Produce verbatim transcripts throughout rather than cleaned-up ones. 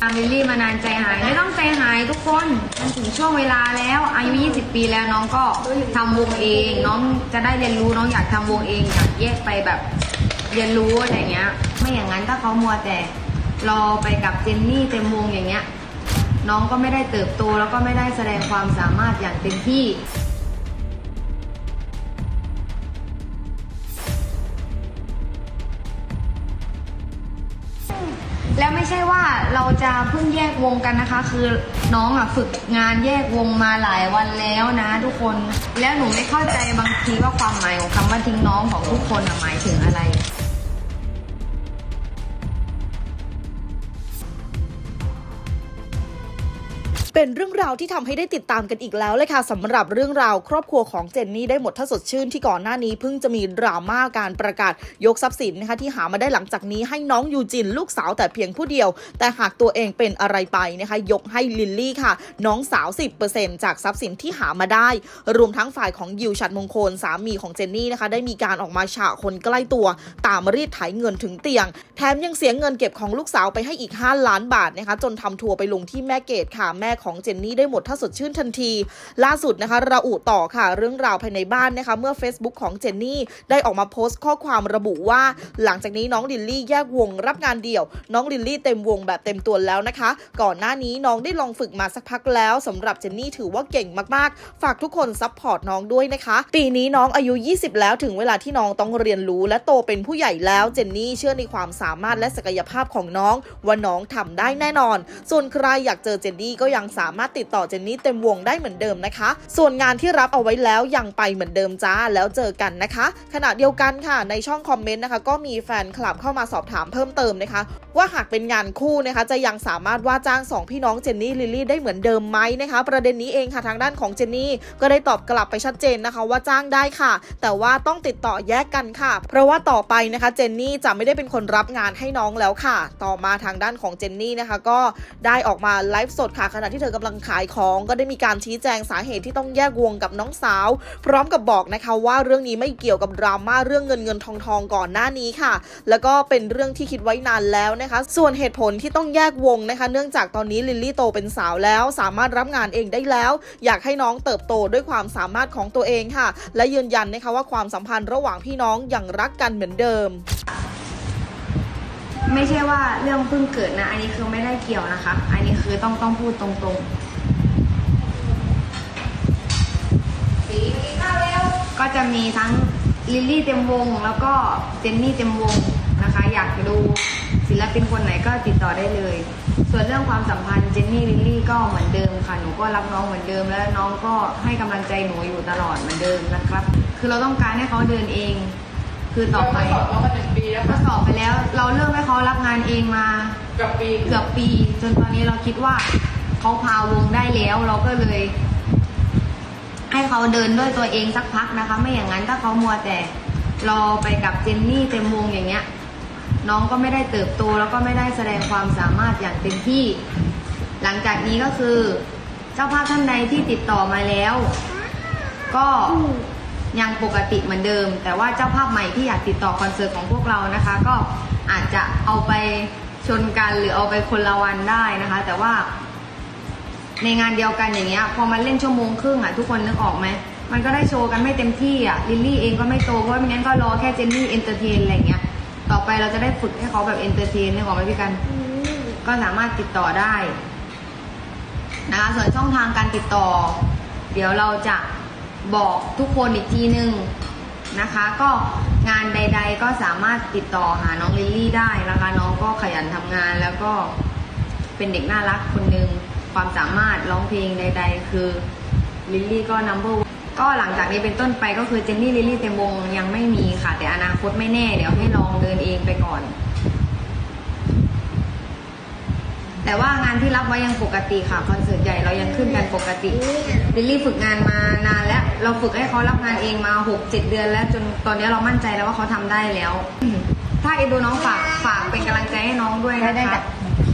ตามลิลลี่มานานใจหายไม่ต้องใจหายทุกคนมันถึงช่วงเวลาแล้วอายุยี่สิบปีแล้วน้องก็ทำวงเองน้องจะได้เรียนรู้น้องอยากทำวงเองอยากแยกไปแบบเรียนรู้อะไรเงี้ยไม่อย่างนั้นถ้าเขามัวแต่รอไปกับเจนนี่เต็มวงอย่างเงี้ยน้องก็ไม่ได้เติบโตแล้วก็ไม่ได้แสดงความสามารถอย่างเต็มที่แล้วไม่ใช่ว่าเราจะเพิ่งแยกวงกันนะคะคือน้องอ่ะฝึกงานแยกวงมาหลายวันแล้วนะทุกคนแล้วหนูไม่เข้าใจบางทีว่าความหมายของคำว่าทิ้งน้องของทุกคนหมายถึงอะไรเป็นเรื่องราวที่ทำให้ได้ติดตามกันอีกแล้วเลยค่ะสำหรับเรื่องราวครอบครัวของเจนนี่ได้หมดถ้าสดชื่นที่ก่อนหน้านี้เพิ่งจะมีดราม่าการประกาศยกทรัพย์สินนะคะที่หามาได้หลังจากนี้ให้น้องยูจินลูกสาวแต่เพียงผู้เดียวแต่หากตัวเองเป็นอะไรไปนะคะยกให้ลิลลี่ค่ะน้องสาว สิบเปอร์เซ็นต์ จากทรัพย์สินที่หามาได้รวมทั้งฝ่ายของยิวฉัตรมงคลสามีของเจนนี่นะคะได้มีการออกมาฉะคนใกล้ตัวตามรีดไถเงินถึงเตียงแถมยังเสียเงินเก็บของลูกสาวไปให้อีกห้าล้านบาทนะคะจนทำทัวร์ไปลงที่แม่เกดค่ะแม่ของเจนนี่ได้หมดถ้าสดชื่นทันทีล่าสุดนะคะระอุต่อค่ะเรื่องราวภายในบ้านนะคะเมื่อ Facebook ของเจนนี่ได้ออกมาโพสต์ข้อความระบุว่าหลังจากนี้น้องลิลลี่แยกวงรับงานเดี่ยวน้องลิลลี่เต็มวงแบบเต็มตัวแล้วนะคะก่อนหน้านี้น้องได้ลองฝึกมาสักพักแล้วสำหรับเจนนี่ถือว่าเก่งมากๆฝากทุกคนซัพพอร์ตน้องด้วยนะคะปีนี้น้องอายุยี่สิบแล้วถึงเวลาที่น้องต้องเรียนรู้และโตเป็นผู้ใหญ่แล้วเจนนี่เชื่อในความสามารถและศักยภาพของน้องว่าน้องทำได้แน่นอนส่วนใครอยากเจอเจนนี่ก็ยังสามารถติดต่อเจนนี่เต็มวงได้เหมือนเดิมนะคะส่วนงานที่รับเอาไว้แล้วยังไปเหมือนเดิมจ้าแล้วเจอกันนะคะขณะเดียวกันค่ะในช่องคอมเมนต์นะคะก็มีแฟนคลับเข้ามาสอบถามเพิ่มเติมนะคะว่าหากเป็นงานคู่นะคะจะยังสามารถว่าจ้างสองพี่น้องเจนนี่ลิลลี่ได้เหมือนเดิมไหมนะคะประเด็นนี้เองค่ะทางด้านของเจนนี่ก็ได้ตอบกลับไปชัดเจนนะคะว่าจ้างได้ค่ะแต่ว่าต้องติดต่อแยกกันค่ะเพราะว่าต่อไปนะคะเจนนี่จะไม่ได้เป็นคนรับงานให้น้องแล้วค่ะต่อมาทางด้านของเจนนี่นะคะก็ได้ออกมาไลฟ์สดค่ะขณะที่เธอกำลังขายของก็ได้มีการชี้แจงสาเหตุที่ต้องแยกวงกับน้องสาวพร้อมกับบอกนะคะว่าเรื่องนี้ไม่เกี่ยวกับดราม่าเรื่องเงินเงินทองทองก่อนหน้านี้ค่ะแล้วก็เป็นเรื่องที่คิดไว้นานแล้วนะคะส่วนเหตุผลที่ต้องแยกวงนะคะเนื่องจากตอนนี้ลิลลี่โตเป็นสาวแล้วสามารถรับงานเองได้แล้วอยากให้น้องเติบโตด้วยความสามารถของตัวเองค่ะและยืนยันนะคะว่าความสัมพันธ์ระหว่างพี่น้องยังรักกันเหมือนเดิมไม่ใช่ว่าเรื่องเพิ่งเกิดนะอันนี้คือไม่ได้เกี่ยวนะคะอันนี้คือต้องต้องพูดตรงๆก็จะมีทั้งลิลลี่เต็มวงแล้วก็เจนนี่เต็มวงนะคะอยากดูศิลปินคนไหนก็ติดต่อได้เลยส่วนเรื่องความสัมพันธ์เจนนี่ลิลลี่ก็เหมือนเดิมค่ะหนูก็รับน้องเหมือนเดิมและน้องก็ให้กำลังใจหนูอยู่ตลอดเหมือนเดิมนะครับคือเราต้องการให้เขาเดินเองคือต่อไปก็สอบไปแล้วเราเริ่มให้เขารับงานเองมาเกือบปีเกือบปีจนตอนนี้เราคิดว่าเขาพาวงได้แล้วเราก็เลยให้เขาเดินด้วยตัวเองสักพักนะคะไม่อย่างนั้นถ้าเขามัวแต่รอไปกับเจนนี่เต็มวงอย่างเงี้ยน้องก็ไม่ได้เติบโตแล้วก็ไม่ได้แสดงความสามารถอย่างเต็มที่หลังจากนี้ก็คือเจ้าภาพท่านใดที่ติดต่อมาแล้วก็ยังปกติเหมือนเดิมแต่ว่าเจ้าภาพใหม่ที่อยากติดต่อคอนเสิร์ตของพวกเรานะคะก็อาจจะเอาไปชนกันหรือเอาไปคนละวันได้นะคะแต่ว่าในงานเดียวกันอย่างเงี้ยพอมันเล่นชั่วโมงครึ่งอ่ะทุกคนนึกออกไหมมันก็ได้โชว์กันไม่เต็มที่อ่ะลิลลี่เองก็ไม่โตเพราะไม่งั้นก็รอแค่เจนนี่เอนเตอร์เทนอะไรเงี้ยต่อไปเราจะได้ฝึกให้เขาแบบเอนเตอร์เทนนึกออกไหมพี่กันก็สามารถติดต่อได้นะคะส่วนช่องทางการติดต่อเดี๋ยวเราจะบอกทุกคนอีกทีนึงนะคะก็งานใดๆก็สามารถติดต่อหาน้องลิลลี่ได้นะคะน้องก็ขยันทำงานแล้วก็เป็นเด็กน่ารักคนนึงความสามารถร้องเพลงใดๆคือลิลลี่ก็ นัมเบอร์วัน ก็หลังจากนี้เป็นต้นไปก็คือเจนนี่ลิลลี่เต็มวงยังไม่มีค่ะแต่อนาคตไม่แน่เดี๋ยวให้ลองเดินเองไปก่อนแต่ว่างานที่รับไว้ยังปกติค่ะคอนเสิร์ตใหญ่เรายังขึ้นกันปกติลิลลี่ฝึกงานมานานแล้วเราฝึกให้เขารับงานเองมา หกเจ็ด เดือนแล้วจนตอนนี้เรามั่นใจแล้วว่าเขาทำได้แล้วถ้าเอ็นดูน้องฝากฝากเป็นกำลังใจให้น้องด้วยนะคะ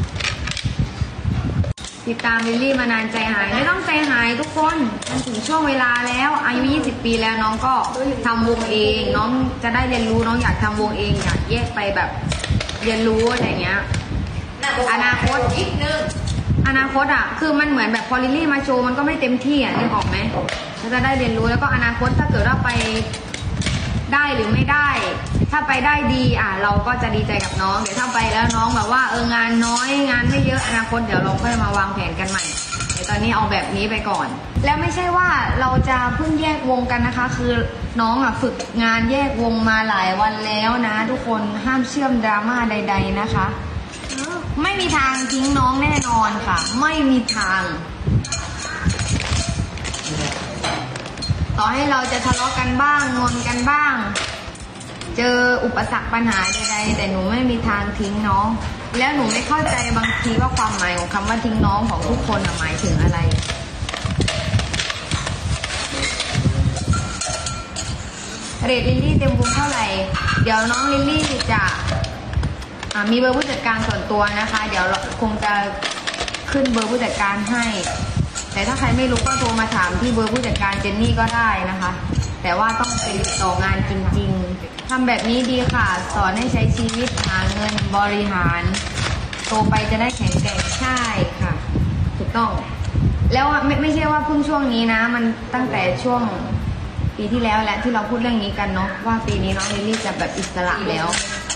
ติดตามลิลลี่มานานใจหายไม่ต้องใจหายทุกคนมันถึงช่วงเวลาแล้วอายุยี่สิบปีแล้วน้องก็ทำวงเองน้องจะได้เรียนรู้น้องอยากทำวงเองอยากแยกไปแบบเรียนรู้อะไรเงี้ยอนาคตอีกนึงอนาคตอ่ะคือมันเหมือนแบบพอลิลลี่มาโชว์มันก็ไม่เต็มที่อ่ะนึกออกไหมเราจะได้เรียนรู้แล้วก็อนาคตถ้าเกิดว่าไปได้หรือไม่ได้ ถ้าไปได้ดีอ่ะเราก็จะดีใจกับน้องเดี๋ยวถ้าไปแล้วน้องแบบว่าเอองานน้อยงานไม่เยอะอนาคตเดี๋ยวเราค่อยมาวางแผนกันใหม่เดี๋ยวตอนนี้เอาแบบนี้ไปก่อนแล้วไม่ใช่ว่าเราจะเพิ่งแยกวงกันนะคะคือน้องอ่ะฝึกงานแยกวงมาหลายวันแล้วนะทุกคนห้ามเชื่อมดราม่าใดๆนะคะไม่มีทางทิ้งน้องแน่นอนค่ะไม่มีทางต่อให้เราจะทะเลาะกันบ้างงอนกันบ้างเจออุปสรรคปัญหาใดๆแต่หนูไม่มีทางทิ้งน้องแล้วหนูไม่เข้าใจบางทีว่าความหมายของคำว่าทิ้งน้องของทุกคนหมายถึงอะไรเรทลิลลี่เต็มวงเท่าไหร่เดี๋ยวน้องลิลลี่จะมีเบอร์ผู้จัดการส่วนตัวนะคะเดี๋ยวคงจะขึ้นเบอร์ผู้จัดการให้แต่ถ้าใครไม่รู้ก็โทรมาถามที่เบอร์ผู้จัดการเจนนี่ก็ได้นะคะแต่ว่าต้องเป็นติดต่องานจริงๆทำแบบนี้ดีค่ะสอนให้ใช้ชีวิตหาเงินบริหารโตไปจะได้แข็งแกร่งใช่ค่ะถูกต้องแล้วไม่ไม่ใช่ว่าเพิ่งช่วงนี้นะมันตั้งแต่ช่วงปีที่แล้วแหละที่เราพูดเรื่องนี้กันเนาะว่าปีนี้น้องลิลลี่จะแบบอิสระแล้ว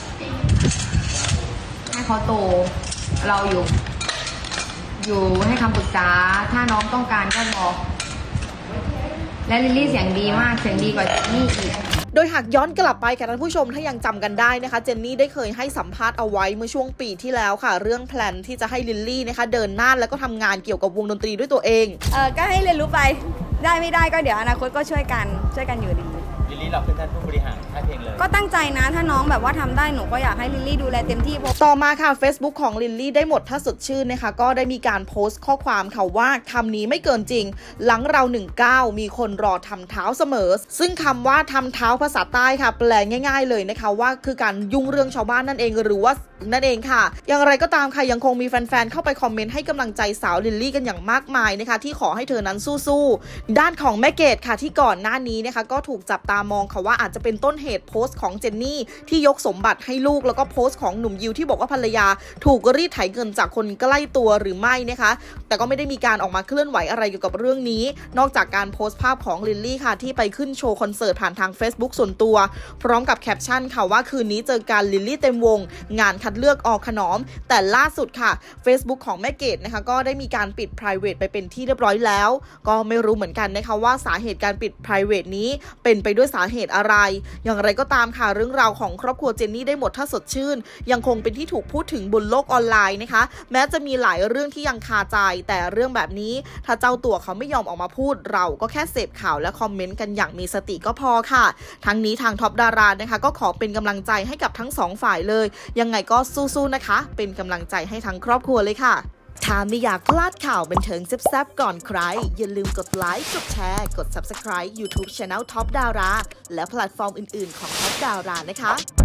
ให้เขาโตเราอยู่อยู่ให้คำปรึกษาถ้าน้องต้องการก็บอกและลิลลี่เสียงดีมากเสียงดีกว่านี่อีกโดยหากย้อนกลับไปค่ะท่านผู้ชมถ้ายังจำกันได้นะคะเจนนี่ได้เคยให้สัมภาษณ์เอาไว้เมื่อช่วงปีที่แล้วค่ะเรื่องแพลนที่จะให้ลิลลี่นะคะเดินหน้าแล้วก็ทำงานเกี่ยวกับวงดนตรีด้วยตัวเองเออก็ให้เรียนรู้ไปได้ไม่ได้ก็เดี๋ยวอนาคตก็ช่วยกันช่วยกันอยู่ดีลิลลี่เราเป็นท่านผู้บริหารค่ายเพลงเลยก็ตั้งใจนะถ้าน้องแบบว่าทำได้หนูก็อยากให้ลิลลี่ดูแลเต็มที่ต่อมาค่ะ Facebook ของลิลลี่ได้หมดถ้าสดชื่นนะคะก็ได้มีการโพสต์ข้อความค่ะว่าคำนี้ไม่เกินจริงหลังเราหนึ่งเก้ามีคนรอทำเท้าเสมอซึ่งคำว่าทำเท้าภาษาใต้ค่ะแปลง่ายๆเลยนะคะว่าคือการยุ่งเรื่องชาวบ้านนั่นเองหรือว่านั่นเองค่ะอย่างไรก็ตามค่ะยังคงมีแฟนๆเข้าไปคอมเมนต์ให้กำลังใจสาวลิลลี่กันอย่างมากมายนะคะที่ขอให้เธอนั้นสู้ๆด้านของแม่เกดค่ะที่ก่อนหน้านี้นะคะก็ถูกจับตามองค่ะว่าอาจจะเป็นต้นเหตุโพสต์ของเจนนี่ที่ยกสมบัติให้ลูกแล้วก็โพสต์ของหนุ่มยิวที่บอกว่าภรรยาถูกรีดไถเงินจากคนใกล้ตัวหรือไม่นะคะแต่ก็ไม่ได้มีการออกมาเคลื่อนไหวอะไรเกี่ยวกับเรื่องนี้นอกจากการโพสต์ภาพของลิลลี่ค่ะที่ไปขึ้นโชว์คอนเสิร์ตผ่านทาง Facebook ส่วนตัวพร้อมกับแคปชั่นค่ะว่าคืนนี้เจอกันลิลลี่เต็มวงงานคัดเลือกอขนอมแต่ล่าสุดค่ะ Facebook ของแม่เกดนะคะก็ได้มีการปิด private ไปเป็นที่เรียบร้อยแล้วก็ไม่รู้เหมือนกันนะคะว่าสาเหตุการปิด private นี้เป็นไปด้วยสาเหตุอะไรอย่างไรก็ตามค่ะเรื่องราวของครอบครัวเจนนี่ได้หมดถ้าสดชื่นยังคงเป็นที่ถูกพูดถึงบนโลกออนไลน์นะคะแม้จะมีหลายเรื่องที่ยังคาใจแต่เรื่องแบบนี้ถ้าเจ้าตัวเขาไม่ยอมออกมาพูดเราก็แค่เสพข่าวและคอมเมนต์กันอย่างมีสติก็พอค่ะทั้งนี้ทางท็อปดารานะคะก็ขอเป็นกำลังใจให้กับทั้งสองฝ่ายเลยยังไงก็สู้ๆนะคะเป็นกำลังใจให้ทั้งครอบครัวเลยค่ะถ้าไม่อยากพลาดข่าวบันเทิงแซ่บๆก่อนใครอย่าลืมกดไลค์กดแชร์กด Subscribe YouTube Channel Top Dara และแพลตฟอร์มอื่นๆของ Top Dara นะคะ